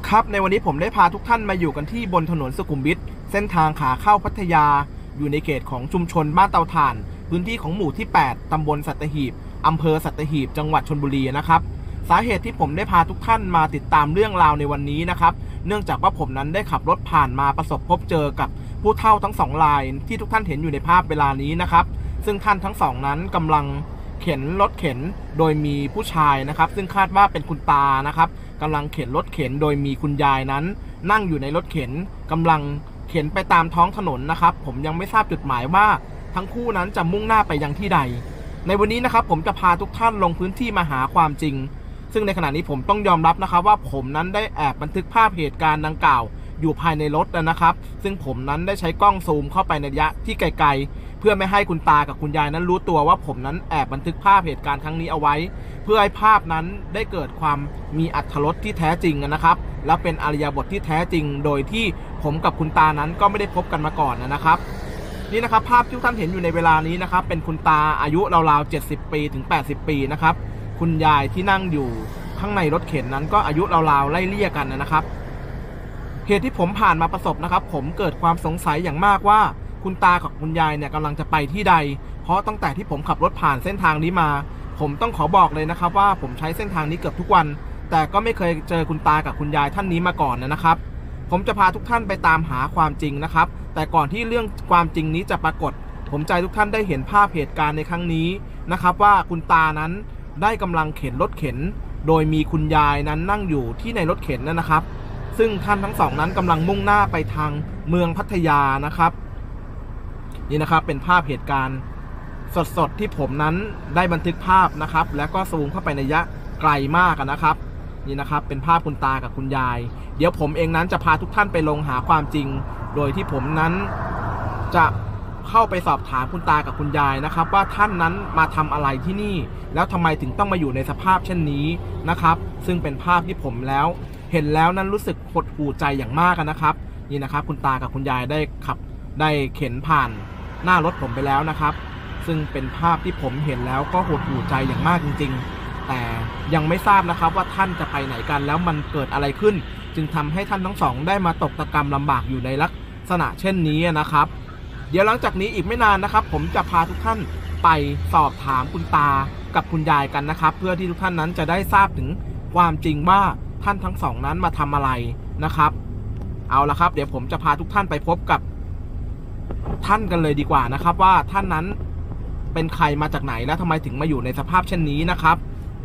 ครับในวันนี้ผมได้พาทุกท่านมาอยู่กันที่บนถนนสุขุมวิทเส้นทางขาเข้าพัทยาอยู่ในเขตของชุมชนบ้านเตาถ่านพื้นที่ของหมู่ที่8ตำบลสัตหีบอำเภอสัตหีบจังหวัดชลบุรีนะครับสาเหตุที่ผมได้พาทุกท่านมาติดตามเรื่องราวในวันนี้นะครับเนื่องจากว่าผมนั้นได้ขับรถผ่านมาประสบพบเจอกับผู้เฒ่าทั้งสองรายที่ทุกท่านเห็นอยู่ในภาพเวลานี้นะครับซึ่งท่านทั้งสองนั้นกำลังเข็นรถเข็นโดยมีผู้ชายนะครับซึ่งคาดว่าเป็นคุณตานะครับกำลังเข็นรถเข็นโดยมีคุณยายนั้นนั่งอยู่ในรถเข็นกำลังเข็นไปตามท้องถนนนะครับผมยังไม่ทราบจุดหมายว่าทั้งคู่นั้นจะมุ่งหน้าไปยังที่ใดในวันนี้นะครับผมจะพาทุกท่านลงพื้นที่มาหาความจริงซึ่งในขณะนี้ผมต้องยอมรับนะครับว่าผมนั้นได้แอบบันทึกภาพเหตุการณ์ดังกล่าวอยู่ภายในรถนะครับซึ่งผมนั้นได้ใช้กล้องซูมเข้าไปในระยะที่ไกลๆเพื่อไม่ให้คุณตากับคุณยายนั้นรู้ตัวว่าผมนั้นแอบบันทึกภาพเหตุการณ์ครั้งนี้เอาไว้เพื่อให้ภาพนั้นได้เกิดความมีอรรถรสที่แท้จริงนะครับและเป็นอริยบทที่แท้จริงโดยที่ผมกับคุณตานั้นก็ไม่ได้พบกันมาก่อนนะครับนี่นะครับภาพที่ท่านเห็นอยู่ในเวลานี้นะครับเป็นคุณตาอายุราวๆ70 ปีถึง80 ปีนะครับคุณยายที่นั่งอยู่ข้างในรถเข็นนั้นก็อายุราวๆไล่เลี่ยกันนะครับเหตุที่ผมผ่านมาประสบนะครับผมเกิดความสงสัยอย่างมากว่าคุณตากับคุณยายเนี่ยกำลังจะไปที่ใดเพราะตั้งแต่ที่ผมขับรถผ่านเส้นทางนี้มาผมต้องขอบอกเลยนะครับว่าผมใช้เส้นทางนี้เกือบทุกวันแต่ก็ไม่เคยเจอคุณตากับคุณยายท่านนี้มาก่อนนะครับผมจะพาทุกท่านไปตามหาความจริงนะครับแต่ก่อนที่เรื่องความจริงนี้จะปรากฏผมใจทุกท่านได้เห็นภาพเหตุการณ์ในครั้งนี้นะครับว่าคุณตานั้นได้กำลังเข็นรถเข็นโดยมีคุณยายนั้นนั่งอยู่ที่ในรถเข็นนะครับซึ่งท่านทั้งสองนั้นกำลังมุ่งหน้าไปทางเมืองพัทยานะครับนี่นะครับเป็นภาพเหตุการณ์สดๆที่ผมนั้นได้บันทึกภาพนะครับแล้วก็ซูมเข้าไปในระยะไกลมากนะครับนี่นะครับเป็นภาพคุณตากับคุณยายเดี๋ยวผมเองนั้นจะพาทุกท่านไปลงหาความจริงโดยที่ผมนั้นจะเข้าไปสอบถามคุณตากับคุณยายนะครับว่าท่านนั้นมาทำอะไรที่นี่แล้วทำไมถึงต้องมาอยู่ในสภาพเช่นนี้นะครับซึ่งเป็นภาพที่ผมแล้วเห็นแล้วนั้นรู้สึกหดหู่ใจอย่างมากนะครับนี่นะครับคุณตากับคุณยายได้เข็นผ่านหน้ารถผมไปแล้วนะครับซึ่งเป็นภาพที่ผมเห็นแล้วก็หดหู่ใจอย่างมากจริงๆแต่ยังไม่ทราบนะครับว่าท่านจะไปไหนกันแล้วมันเกิดอะไรขึ้นจึงทำให้ท่านทั้งสองได้มาตกตะกำลำบากอยู่ในลักษณะเช่นนี้นะครับเดี๋ยวหลังจากนี้อีกไม่นานนะครับผมจะพาทุกท่านไปสอบถามคุณตากับคุณยายกันนะครับเพื่อที่ทุกท่านนั้นจะได้ทราบถึงความจริงว่าท่านทั้งสองนั้นมาทำอะไรนะครับเอาละครับเดี๋ยวผมจะพาทุกท่านไปพบกับท่านกันเลยดีกว่านะครับว่าท่านนั้นเป็นใครมาจากไหนและทำไมถึงมาอยู่ในสภาพเช่นนี้นะครับ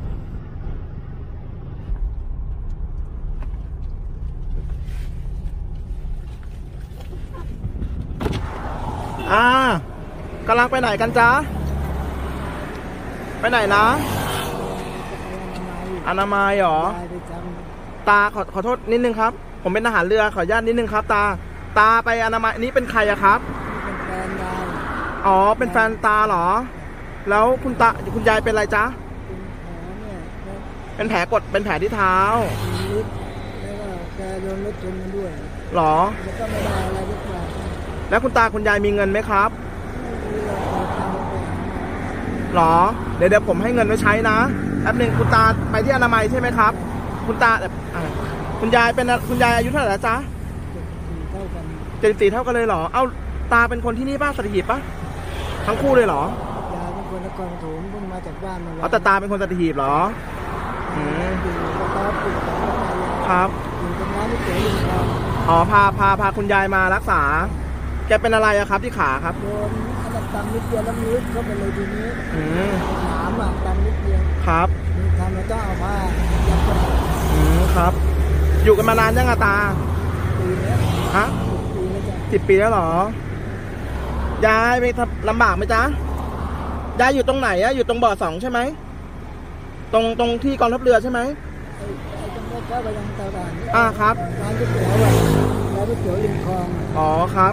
กำลังไปไหนกันจ๊ะไปไหนนะอนามัยเหรอตาขอโทษนิดนึงครับผมเป็นทหารเรือขออนุญาตนิดนึงครับตาไปอนามัยนี้เป็นใครอะครับเป็นแฟนยายอ๋อเป็นแฟนตาเหรอแล้วคุณยายเป็นอะไรจ๊ะเป็นแผลเป็นแผลที่เท้าแล้วก็แกโดนรถชนมาด้วยหรอแล้วก็ไม่ได้อะไรทุกอย่างแล้วคุณตาคุณยายมีเงินไหมครับหรอเดี๋ยวผมให้เงินไว้ใช้นะแป๊บนึงคุณตาไปที่อนามัยใช่ไหมครับคุณตาคุณยายเป็นคุณยายอายุเท่าไหร่แล้วจ๊ะ74 เท่ากันเลยเหรอเอ้าตาเป็นคนที่นี่ป้าสัตหีบปะทั้งคู่เลยเหรอยายเป็นคนนครปฐมเพิ่งมาจากบ้านมาแต่ตาเป็นคนสัตหีบเหรอครับอยู่ตรงนั้นที่เจออยู่อ๋อพาคุณยายมารักษาแกเป็นอะไรอะครับที่ขาครับโดนอันดับตันนิดเดียวแล้วมือเข้าไปเลยทีนี้ถามตันนิดเดียวครับทำแล้วต้องเอาผ้ายัดเข้าไปครับอยู่กันมานานยังตาปีแล้วฮะ10 ปีแล้วเหรอยายไปลำบากไหมจ๊ะยายอยู่ตรงไหนอะอยู่ตรงบ่อ2ใช่ไหมตรงที่กองทัพเรือใช่ไหมตรงนี้ก็ไปยังตลาดครับร้านก๋วยเตี๋ยวร้านก๋วยเตี๋ยวริมคลองอ๋อครับ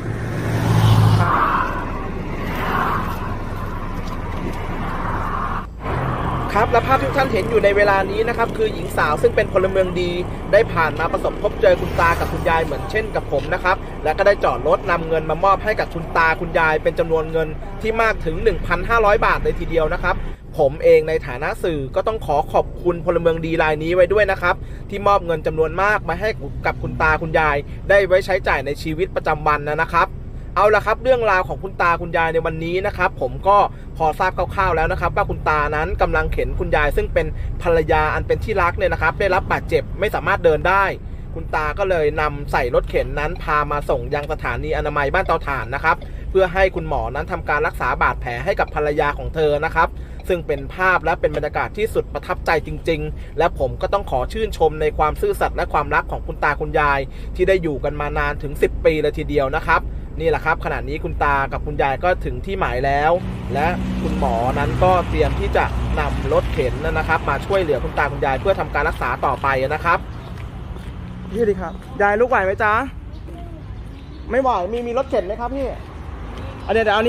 ครับและภาพที่ท่านเห็นอยู่ในเวลานี้นะครับคือหญิงสาวซึ่งเป็นพลเมืองดีได้ผ่านมาประสบพบเจอคุณตากับคุณยายเหมือนเช่นกับผมนะครับและก็ได้จอดรถนำเงินมามอบให้กับคุณตาคุณยายเป็นจำนวนเงินที่มากถึง 1,500 บาทเลยทีเดียวนะครับผมเองในฐานะสื่อก็ต้องขอบคุณพลเมืองดีรายนี้ไว้ด้วยนะครับที่มอบเงินจำนวนมากมาให้กับคุณตาคุณยายได้ไว้ใช้จ่ายในชีวิตประจำวันนะครับเอาละครับเรื่องราวของคุณตาคุณยายในวันนี้นะครับผมก็พอทราบคร่าวๆแล้วนะครับว่าคุณตานั้นกำลังเข็นคุณยายซึ่งเป็นภรรยาอันเป็นที่รักเนี่ยนะครับได้รับบาดเจ็บไม่สามารถเดินได้คุณตาก็เลยนำใส่รถเข็นนั้นพามาส่งยังสถานีอนามัยบ้านเตาถ่านนะครับเพื่อให้คุณหมอนั้นทำการรักษาบาดแผลให้กับภรรยาของเธอนะครับซึ่งเป็นภาพและเป็นบรรยากาศที่สุดประทับใจจริงๆและผมก็ต้องขอชื่นชมในความซื่อสัตย์และความรักของคุณตาคุณยายที่ได้อยู่กันมานานถึง10 ปีเลยทีเดียวนะครับนี่แหละครับขณะนี้คุณตากับคุณยายก็ถึงที่หมายแล้วและคุณหมอนั้นก็เตรียมที่จะนำรถเข็นนะครับมาช่วยเหลือคุณตาคุณยายเพื่อทำการรักษาต่อไปนะครับพี่ดีครับยายลูกไหวไหมจ๊ะไม่ไหวมีรถเข็นไหมครับพี่เดี๋ยวเอานี้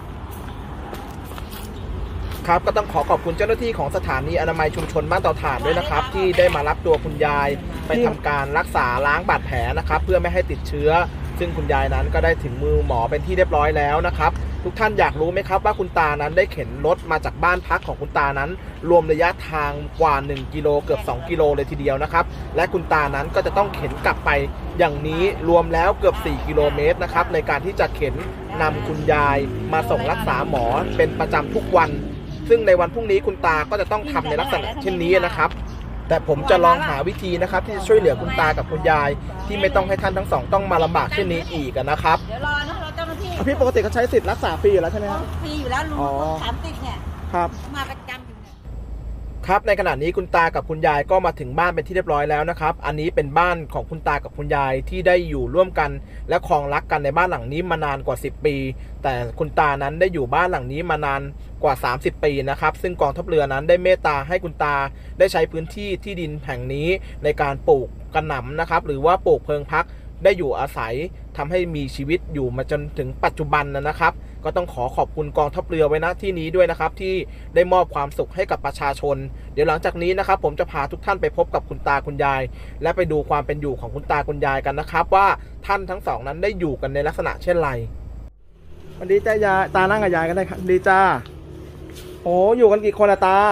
ครับก็ต้องขอบคุณเจ้าหน้าที่ของสถานีอนามัยชุมชนบ้านเตาถ่านด้วยนะครับที่ได้มารับตัวคุณยายไปทำการรักษาล้างบาดแผลนะครับเพื่อไม่ให้ติดเชื้อซึ่งคุณยายนั้นก็ได้ถึงมือหมอเป็นที่เรียบร้อยแล้วนะครับทุกท่านอยากรู้ไหมครับว่าคุณตานั้นได้เข็นรถมาจากบ้านพักของคุณตานั้นรวมระยะทางกว่า1 กิโลเกือบ2 กิโลเลยทีเดียวนะครับและคุณตานั้นก็จะต้องเข็นกลับไปอย่างนี้รวมแล้วเกือบ4 กิโลเมตรนะครับในการที่จะเข็นนำคุณยายมาส่งรักษาหมอเป็นประจำทุกวันซึ่งในวันพรุ่งนี้คุณตาก็จะต้องทำในลักษณะเช่นนี้นะครับแต่ผมจะลองหาวิธีนะครับที่จะช่วยเหลือคุณตากับคุณยายที่ไม่ต้องให้ท่านทั้งสองต้องมาลำบากเช่นนี้อีกนะครับเดี๋ยวรอนะเราเจ้าหน้าที่พี่ปกติเขาใช้สิทธิ์รักษาฟรีอยู่แล้วใช่ไหมครับฟรีอยู่แล้วลุง30เนี่ยครับมาประจำอยู่เนี่ยครับในขณะนี้คุณตากับคุณยายก็มาถึงบ้านเป็นที่เรียบร้อยแล้วนะครับอันนี้เป็นบ้านของคุณตากับคุณยายที่ได้อยู่ร่วมกันและครองรักกันในบ้านหลังนี้มานานกว่า10 ปีแต่คุณตานั้นได้อยู่บ้านหลังนี้มานานกว่า30 ปีนะครับซึ่งกองทัพเรือนั้นได้เมตตาให้คุณตาได้ใช้พื้นที่ที่ดินแห่งนี้ในการปลูกกระหน่ำนะครับหรือว่าปลูกเพิงพักได้อยู่อาศัยทำให้มีชีวิตอยู่มาจนถึงปัจจุบันนะครับก็ต้องขอบคุณกองทัพเรือไว้ณที่นี้ด้วยนะครับที่ได้มอบความสุขให้กับประชาชนเดี๋ยวหลังจากนี้นะครับผมจะพาทุกท่านไปพบกับคุณตาคุณยายและไปดูความเป็นอยู่ของคุณตาคุณยายกันนะครับว่าท่านทั้งสองนั้นได้อยู่กันในลักษณะเช่นไรสวัสดีจ้ายายตานั่งกับยายกันได้ครับดีจ้าโอ้อยู่กันกี่คนอะตา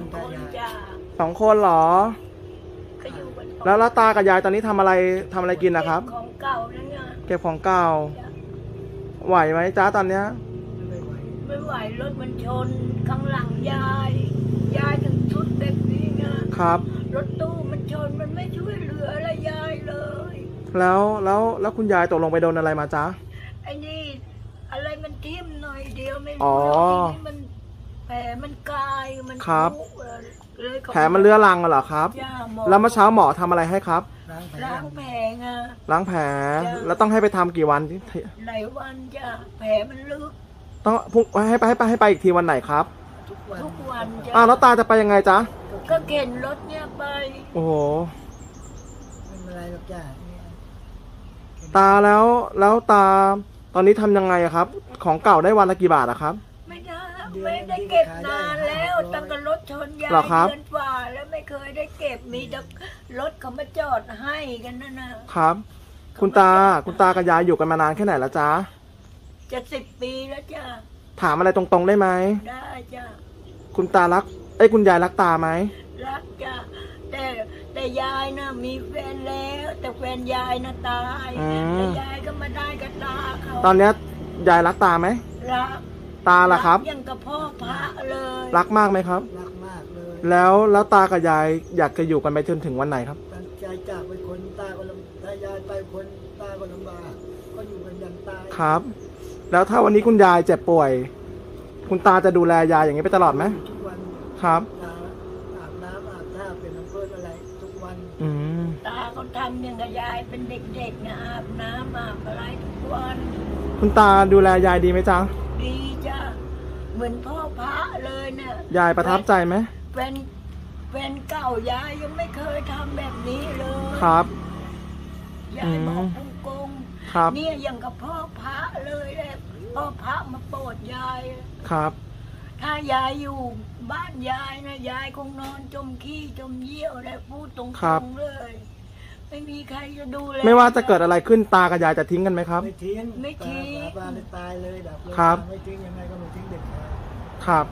2 คนเหรอแล้วตากับยายตอนนี้ทำอะไรกินนะครับของเก่านั่นไงเก็บของเก่าไหวไหมจ้าตอนเนี้ยไม่ไหวรถมันชนข้างหลังยายถึงชุดเด็กนี้ไงครับรถตู้มันชนมันไม่ช่วยเหลืออะไรยายเลยแล้วคุณยายตกลงไปโดนอะไรมาจ้าไอ้นี่อะไรมันทิ่มหน่อยเดียวไม่รู้ที่มันแผลมันกายมันครับแผลมันเลื้อรังเหรอครับแล้วเมื่อเช้าหมอทำอะไรให้ครับล้างแผลไงล้างแผลแล้วต้องให้ไปทำกี่วันหลายวันจ้ะแผลมันลึกต้องให้ไปอีกทีวันไหนครับทุกวันจ้ะแล้วตาจะไปยังไงจ๊ะก็เข็นรถเนี่ยไปโอ้โหไม่เป็นไรหรอกจ้ะตาแล้วตาตอนนี้ทำยังไงครับของเก่าได้วันละกี่บาทครับไม่ได้เก็บนานแล้วตั้งแต่รถชนยายเดือนกว่าแล้วไม่เคยได้เก็บมีแต่รถเขามาจอดให้กันนะครับคุณตากับยายอยู่กันมานานแค่ไหนแล้วจ๊ะจะ10 ปีแล้วจ้ะถามอะไรตรงๆได้ไหมได้จ้ะคุณตารักคุณยายรักตาไหมรักจ้ะแต่ยายนะมีแฟนแล้วแต่แฟนยายนะตายแต่ยายก็มาได้กับตาเขาตอนนี้ยายรักตาไหมรักตาล่ะครับยังกับพ่อพระเลยรักมากไหมครับรักมากเลยแล้วตากับยายอยากจะอยู่กันไปจนถึงวันไหนครับยายจากไปคนตาก็ลำถ้ายายไปคนตาก็ลำบากก็อยู่กันยันตายครับแล้วถ้าวันนี้คุณยายเจ็บป่วยคุณตาจะดูแลยายอย่างนี้ไปตลอดไหมทุกวันครับอาบน้ำอาบท่าเป็นน้ำเพื่อนอะไรทุกวันตาเขาทำอย่างกับยายเป็นเด็กๆนะอาบน้ำอาบอะไรทุกวันคุณตาดูแลยายดีไหมจ๊ะดีจ้ะเหมือนพ่อพระเลยเนี่ยยายประทับใจไหมแฟนเก่ายายยังไม่เคยทำแบบนี้เลยครับยายบอกกงครับเนี่ยอย่างกับพ่อพระเลยแหละพ่อพระมาโปรดยายครับถ้ายายอยู่บ้านยายนะยายคงนอนจมขี้จมเยี่ยวและพูดตรงๆเลยไม่มีใครจะดูแลไม่ว่าจะเกิดอะไรขึ้นตากับยายจะทิ้งกันไหมครับไม่ทิ้งไม่ทิ้งบ้านตายเลยดับเลยครับไม่ทิ้งยังไงก็ไม่ทิ้งเด็กครับ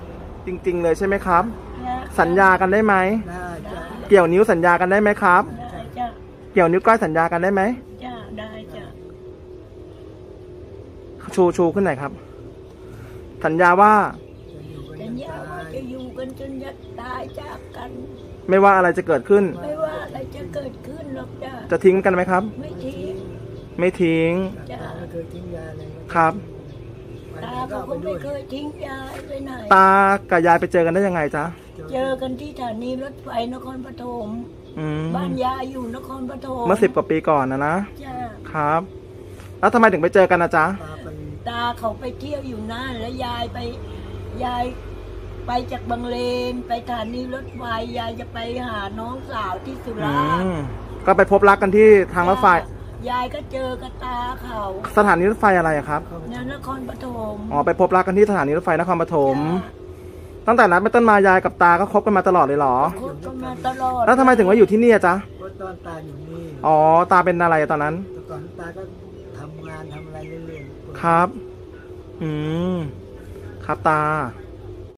จริง ๆ เลยใช่ไหมครับนะสัญญากันได้ไหมได้จ้ะเกี่ยวนิ้วสัญญากันได้ไหมครับได้จ้ะเกี่ยวนิ้วก้อยสัญญากันได้ไหมจ้ะได้จ้ะชูขึ้นหน่อยครับ สัญญาว่าจะอยู่กันสัญญาว่าจะอยู่กันจนจะตายจากกันไม่ว่าอะไรจะเกิดขึ้นไม่ว่าอะไรจะเกิดขึ้นหรอกจ้ะจะทิ้งกันไหมครับไม่ทิ้งไม่ทิ้งจ้ะตาไม่เคยทิ้งยาเลยครับตาเขาก็ไม่เคยทิ้งยายไปไหนตากับยายไปเจอกันได้ยังไงจ๊ะเจอกันที่สถานีรถไฟนครปฐมอืมบ้านยายอยู่นครปฐมเมื่อ10 กว่าปีก่อนนะจ้ะครับ แล้วทำไมถึงไปเจอกันนะจ๊ะตาเป็นตาเขาไปเที่ยวอยู่นั่นแล้วยายไปจากบางเลนไปสถานีรถไฟยายจะไปหาน้องสาวที่สุอืราษฎร์มก็ไปพบรักกันที่ทางรถไฟยายก็เจอกับตาเขาสถานีรถไฟอะไรอะครับนครปฐมอ๋อไปพบรักกันที่สถานีรถไฟนครปฐม ตั้งแต่นั้นเป็นต้นมายายกับตาก็คบกันมาตลอดเลยเหรอคบกันมาตลอดแล้วทำไมถึงมาอยู่ที่นี่อะจ๊ะเพราะตอนตาอยู่นี่อ๋อ ตาเป็นอะไรตอนนั้นแต่ก่อนตาก็ทำงานทำอะไรเรื่อยๆครับ อืม ครับตา